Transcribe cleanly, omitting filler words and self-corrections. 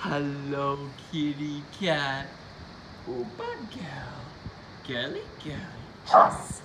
Hello, kitty cat. Oh, bad girl. Girly girl. Just